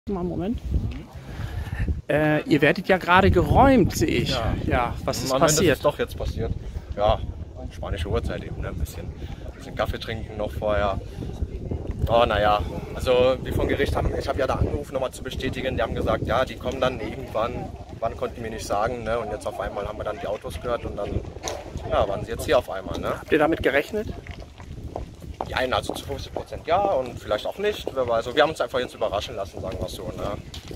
Mal einen Moment. Ihr werdet ja gerade geräumt, sehe ich. Ja, was ist passiert? Das ist doch jetzt passiert. Ja, spanische Uhrzeit eben, ne? Ein bisschen Kaffee trinken noch vorher. Oh, naja, also wie vom Gericht haben, ich habe ja da angerufen, nochmal zu bestätigen. Die haben gesagt, ja, die kommen dann irgendwann. Wann konnten die mir nicht sagen, ne? Und jetzt auf einmal haben wir dann die Autos gehört und dann ja, waren sie jetzt hier auf einmal. Ne? Habt ihr damit gerechnet? Die einen also zu 50% ja und vielleicht auch nicht. Wer weiß. Also wir haben uns einfach jetzt überraschen lassen, sagen wir es so. Ne?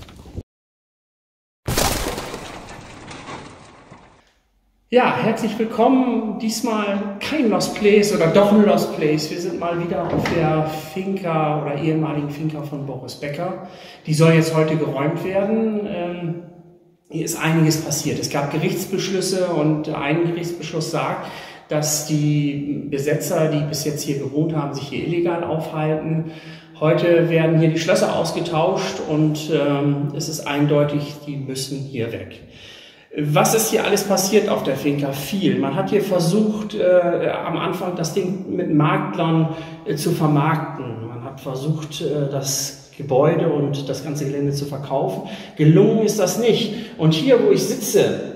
Ja, herzlich willkommen. Diesmal kein Lost Place oder doch ein Lost Place. Wir sind mal wieder auf der Finca oder ehemaligen Finca von Boris Becker. Die soll jetzt heute geräumt werden. Hier ist einiges passiert. Es gab Gerichtsbeschlüsse und ein Gerichtsbeschluss sagt, dass die Besetzer, die bis jetzt hier gewohnt haben, sich hier illegal aufhalten. Heute werden hier die Schlösser ausgetauscht und es ist eindeutig, die müssen hier weg. Was ist hier alles passiert auf der Finca? Viel. Man hat hier versucht, am Anfang das Ding mit Maklern zu vermarkten. Man hat versucht, das Gebäude und das ganze Gelände zu verkaufen. Gelungen ist das nicht. Und hier, wo ich sitze,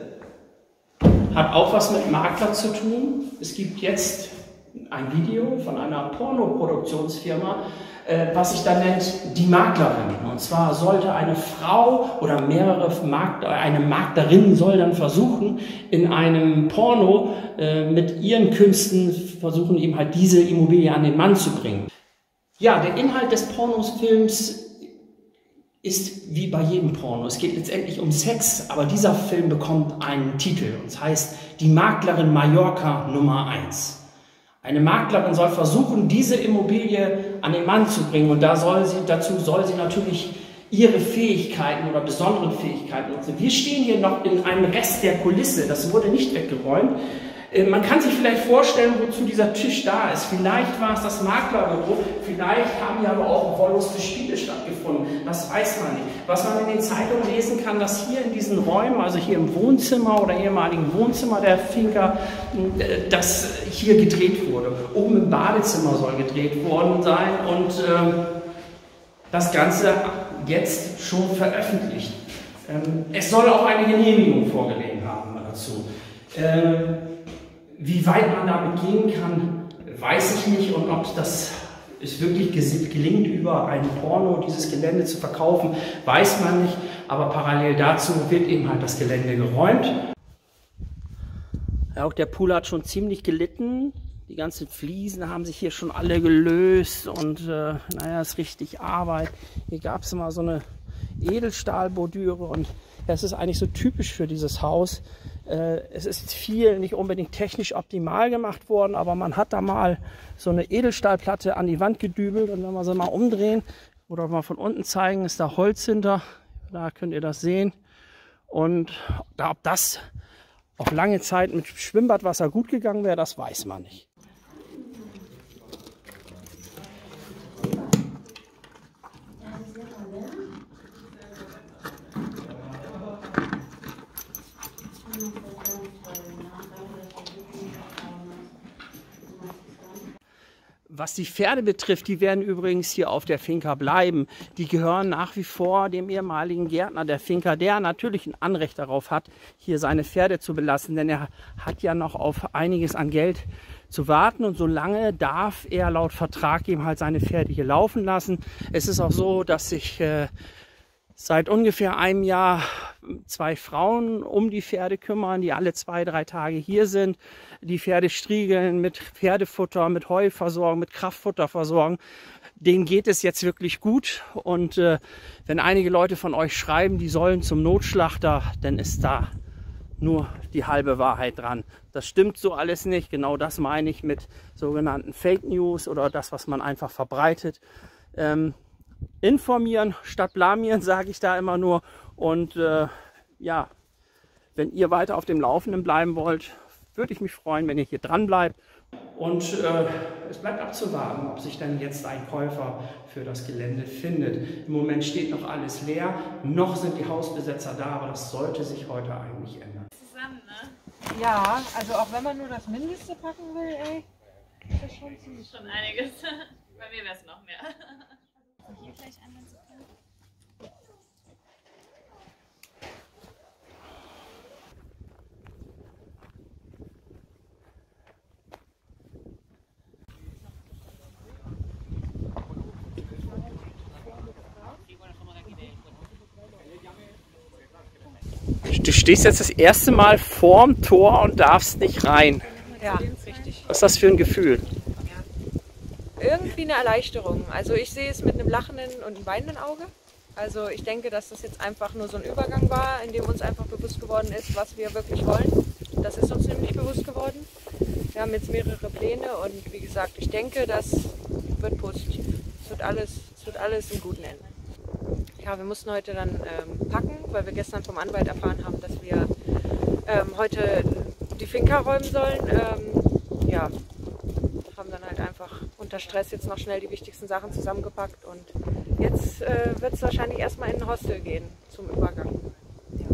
hat auch was mit Makler zu tun. Es gibt jetzt ein Video von einer Pornoproduktionsfirma, was sich da nennt Die Maklerin. Und zwar sollte eine Frau oder eine Maklerin soll dann versuchen, in einem Porno mit ihren Künsten versuchen, eben halt diese Immobilie an den Mann zu bringen. Ja, der Inhalt des Pornosfilms ist wie bei jedem Porno. Es geht letztendlich um Sex, aber dieser Film bekommt einen Titel und es heißt Die Maklerin Mallorca Nummer 1. Eine Maklerin soll versuchen, diese Immobilie an den Mann zu bringen und dazu soll sie natürlich ihre Fähigkeiten oder besonderen Fähigkeiten nutzen. Wir stehen hier noch in einem Rest der Kulisse, das wurde nicht weggeräumt. Man kann sich vielleicht vorstellen, wozu dieser Tisch da ist. Vielleicht war es das Maklerbüro, vielleicht haben hier aber auch wollüstige Spiele stattgefunden. Das weiß man nicht. Was man in den Zeitungen lesen kann, dass hier in diesen Räumen, also hier im Wohnzimmer oder ehemaligen Wohnzimmer der Finca, dass hier gedreht wurde. Oben im Badezimmer soll gedreht worden sein und das Ganze jetzt schon veröffentlicht. Es soll auch eine Genehmigung vorgelegen haben dazu. Wie weit man damit gehen kann, weiß ich nicht und ob es wirklich gelingt, über ein Porno dieses Gelände zu verkaufen, weiß man nicht, aber parallel dazu wird eben halt das Gelände geräumt. Ja, auch der Pool hat schon ziemlich gelitten, die ganzen Fliesen haben sich hier schon alle gelöst und naja, ist richtig Arbeit. Hier gab es immer so eine Edelstahlbordüre und das ist eigentlich so typisch für dieses Haus. Es ist viel nicht unbedingt technisch optimal gemacht worden, aber man hat da mal so eine Edelstahlplatte an die Wand gedübelt und wenn wir sie mal umdrehen oder mal von unten zeigen, ist da Holz hinter. Da könnt ihr das sehen. Und ob das auf lange Zeit mit Schwimmbadwasser gut gegangen wäre, das weiß man nicht. Was die Pferde betrifft, die werden übrigens hier auf der Finca bleiben. Die gehören nach wie vor dem ehemaligen Gärtner der Finca, der natürlich ein Anrecht darauf hat, hier seine Pferde zu belassen. Denn er hat ja noch auf einiges an Geld zu warten und solange darf er laut Vertrag eben halt seine Pferde hier laufen lassen. Es ist auch so, dass sich seit ungefähr einem Jahr 2 Frauen um die Pferde kümmern, die alle 2-3 Tage hier sind, die Pferde striegeln, mit Pferdefutter, mit Heu versorgen, mit Kraftfutter versorgen. Denen geht es jetzt wirklich gut und wenn einige Leute von euch schreiben, die sollen zum Notschlachter, dann ist da nur die halbe Wahrheit dran. Das stimmt so alles nicht, genau das meine ich mit sogenannten Fake News oder das, was man einfach verbreitet. Informieren statt blamieren, sage ich da immer nur. Und ja, wenn ihr weiter auf dem Laufenden bleiben wollt, würde ich mich freuen, wenn ihr hier dran bleibt. Und es bleibt abzuwarten, ob sich dann jetzt ein Käufer für das Gelände findet. Im Moment steht noch alles leer, noch sind die Hausbesetzer da, aber das sollte sich heute eigentlich ändern. Zusammen, ne? Ja, also auch wenn man nur das Mindeste packen will, ey, ist das schon ziemlich. Schon einiges. Bei mir wäre es noch mehr. Hier gleich einmal so. Du stehst jetzt das erste Mal vorm Tor und darfst nicht rein. Ja, richtig. Was ist das für ein Gefühl? Irgendwie eine Erleichterung. Also ich sehe es mit einem lachenden und einem weinenden Auge. Also ich denke, dass das jetzt einfach nur so ein Übergang war, in dem uns einfach bewusst geworden ist, was wir wirklich wollen. Das ist uns nämlich bewusst geworden. Wir haben jetzt mehrere Pläne und wie gesagt, ich denke, das wird positiv. Es wird alles im Guten enden. Ja, wir mussten heute dann packen, weil wir gestern vom Anwalt erfahren haben, dass wir heute die Finca räumen sollen. Ja, haben dann halt einfach unter Stress jetzt noch schnell die wichtigsten Sachen zusammengepackt und jetzt wird es wahrscheinlich erstmal in ein Hostel gehen zum Übergang. Ja.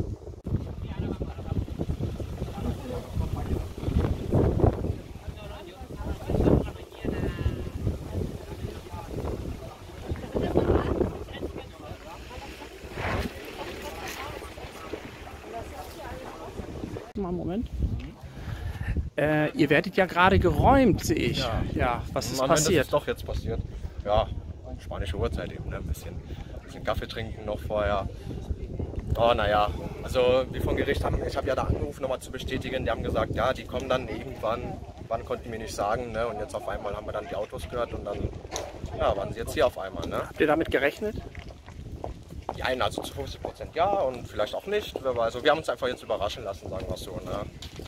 Mal einen Moment. Ihr werdet ja gerade geräumt, sehe ich. Ja, was ist passiert? Das ist doch jetzt passiert. Ja, spanische Uhrzeit eben, ne? Ein bisschen Kaffee trinken noch vorher. Oh, naja, also wie vom Gericht haben, ich habe ja da angerufen, nochmal zu bestätigen. Die haben gesagt, ja, die kommen dann irgendwann. Wann konnten wir nicht sagen, ne? Und jetzt auf einmal haben wir dann die Autos gehört und dann ja, waren sie jetzt hier auf einmal. Ne? Habt ihr damit gerechnet? Die einen also zu 50% ja und vielleicht auch nicht. Also wir haben uns einfach jetzt überraschen lassen, sagen wir so. Ne?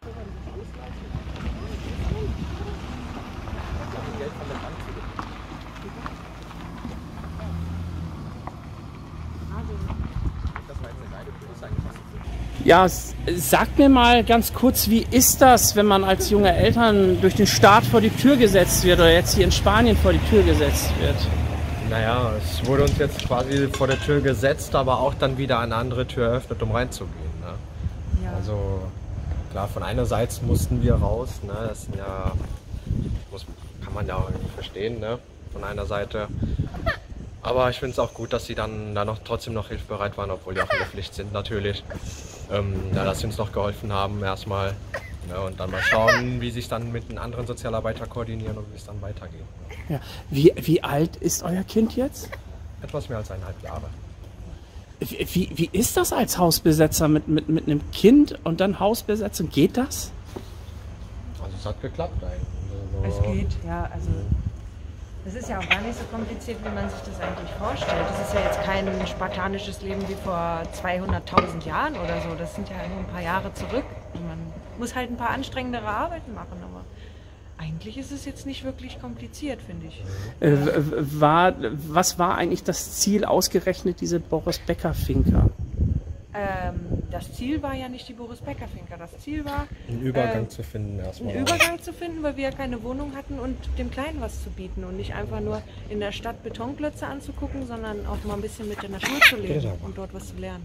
Ja, sag mir mal ganz kurz, wie ist das, wenn man als junge Eltern durch den Staat vor die Tür gesetzt wird oder jetzt hier in Spanien vor die Tür gesetzt wird? Naja, es wurde uns jetzt quasi vor der Tür gesetzt, aber auch dann wieder eine andere Tür eröffnet, um reinzugehen. Ne? Ja. Also klar, von einer Seite mussten wir raus, ne? Das sind ja, kann man ja auch irgendwie verstehen, ne? Von einer Seite. Aber ich finde es auch gut, dass sie dann da noch trotzdem noch hilfsbereit waren, obwohl die auch in der Pflicht sind natürlich. Ja, dass sie uns noch geholfen haben erstmal. Ja, und dann mal schauen, wie sich dann mit den anderen Sozialarbeitern koordinieren und wie es dann weitergeht. Ja. Wie alt ist euer Kind jetzt? Etwas mehr als 1,5 Jahre. Wie ist das als Hausbesetzer mit einem Kind und dann Hausbesetzung? Geht das? Also es hat geklappt eigentlich. Es geht, ja. Also das ist ja auch gar nicht so kompliziert, wie man sich das eigentlich vorstellt. Das ist ja jetzt kein spartanisches Leben wie vor 200.000 Jahren oder so. Das sind ja nur ein paar Jahre zurück. Man muss halt ein paar anstrengendere Arbeiten machen, aber eigentlich ist es jetzt nicht wirklich kompliziert, finde ich. Was war eigentlich das Ziel ausgerechnet, diese Boris Becker Finca? Das Ziel war ja nicht die Boris Becker Finca. Das Ziel war, einen Übergang zu finden erstmal. Einen Übergang zu finden, weil wir ja keine Wohnung hatten und dem Kleinen was zu bieten und nicht einfach nur in der Stadt Betonklötze anzugucken, sondern auch mal ein bisschen mit der Natur zu leben und dort was zu lernen.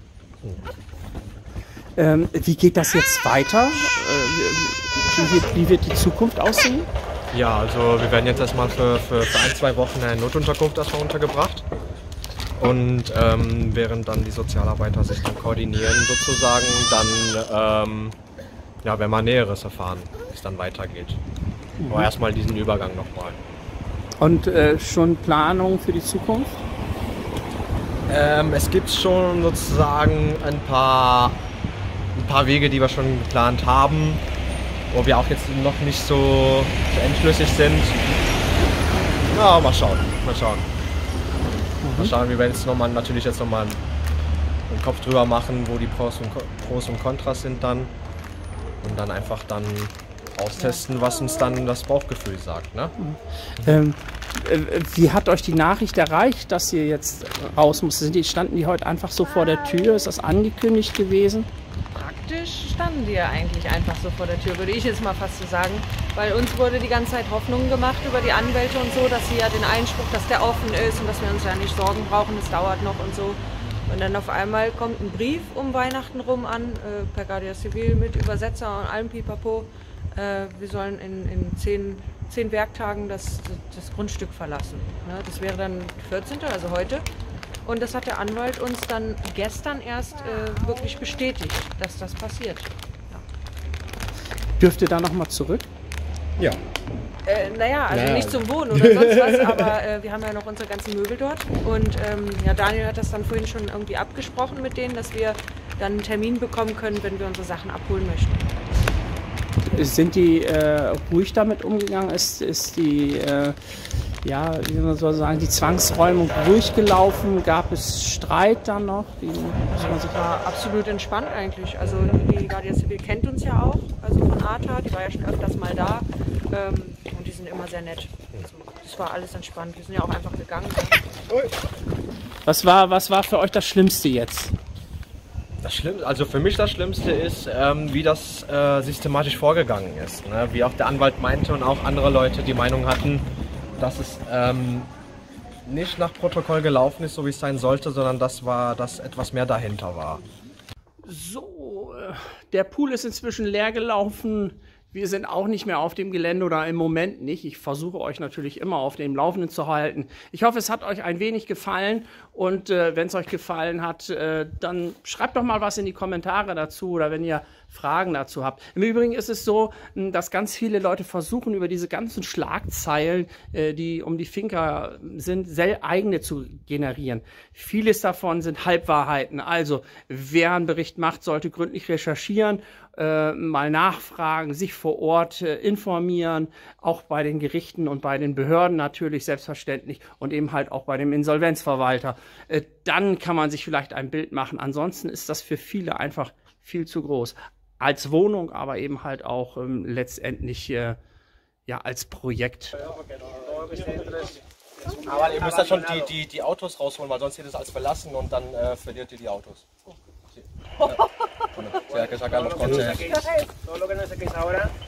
Wie geht das jetzt weiter? Wie wird die Zukunft aussehen? Ja, also wir werden jetzt erstmal für 1-2 Wochen in eine Notunterkunft erstmal untergebracht. Und während dann die Sozialarbeiter sich dann koordinieren sozusagen, dann ja, werden wir Näheres erfahren, wie es dann weitergeht. Aber erstmal diesen Übergang nochmal. Und schon Planungen für die Zukunft? Es gibt schon sozusagen ein paar Wege, die wir schon geplant haben, wo wir auch jetzt noch nicht so entschlüssig sind. Na, mal schauen. Mal schauen, wir werden jetzt natürlich jetzt nochmal einen Kopf drüber machen, wo die Pros und Kontras sind dann. Und dann einfach dann austesten, was uns dann das Bauchgefühl sagt. Ne? Wie hat euch die Nachricht erreicht, dass ihr jetzt raus musstet? Standen die heute einfach so vor der Tür? Ist das angekündigt gewesen? Praktisch standen die ja eigentlich einfach so vor der Tür, würde ich jetzt mal fast so sagen. Weil uns wurde die ganze Zeit Hoffnung gemacht über die Anwälte und so, dass sie ja den Einspruch, dass der offen ist und dass wir uns ja nicht Sorgen brauchen, es dauert noch und so. Und dann auf einmal kommt ein Brief um Weihnachten rum an, per Guardia Civil mit Übersetzer und allem Pipapo. Wir sollen in 10 Werktagen das Grundstück verlassen. Ne? Das wäre dann 14., also heute. Und das hat der Anwalt uns dann gestern erst wirklich bestätigt, dass das passiert. Ja. Dürft ihr da nochmal zurück? Ja. Naja, also nicht zum Wohnen oder sonst was, aber wir haben ja noch unsere ganzen Möbel dort. Und ja, Daniel hat das dann vorhin schon irgendwie abgesprochen mit denen, dass wir dann einen Termin bekommen können, wenn wir unsere Sachen abholen möchten. Sind die ruhig damit umgegangen? Ist die, ja, wie man so sagen, die Zwangsräumung ruhig gelaufen? Gab es Streit dann noch? Das war absolut entspannt eigentlich. Also die Guardia Civil kennt uns ja auch, also von ATA, die war ja schon öfters mal da und die sind immer sehr nett. Also, das war alles entspannt. Wir sind ja auch einfach gegangen. Was war für euch das Schlimmste jetzt? Das Schlimmste, also für mich das Schlimmste ist, wie das systematisch vorgegangen ist. Ne? Wie auch der Anwalt meinte und auch andere Leute die Meinung hatten, dass es nicht nach Protokoll gelaufen ist, so wie es sein sollte, sondern dass etwas mehr dahinter war. So, der Pool ist inzwischen leer gelaufen. Wir sind auch nicht mehr auf dem Gelände oder im Moment nicht. Ich versuche euch natürlich immer auf dem Laufenden zu halten. Ich hoffe, es hat euch ein wenig gefallen und wenn es euch gefallen hat, dann schreibt doch mal was in die Kommentare dazu oder wenn ihr Fragen dazu habt. Im Übrigen ist es so, dass ganz viele Leute versuchen, über diese ganzen Schlagzeilen, die um die Finca sind, eigene zu generieren. Vieles davon sind Halbwahrheiten. Also, wer einen Bericht macht, sollte gründlich recherchieren, mal nachfragen, sich vor Ort informieren, auch bei den Gerichten und bei den Behörden natürlich selbstverständlich und eben halt auch bei dem Insolvenzverwalter. Dann kann man sich vielleicht ein Bild machen. Ansonsten ist das für viele einfach viel zu groß. Als Wohnung, aber eben halt auch letztendlich ja, als Projekt. Aber ihr müsst ja schon die Autos rausholen, weil sonst ihr das alles verlassen und dann verliert ihr die Autos. Sí, que sacar los coches. Todo lo que no saquéis ahora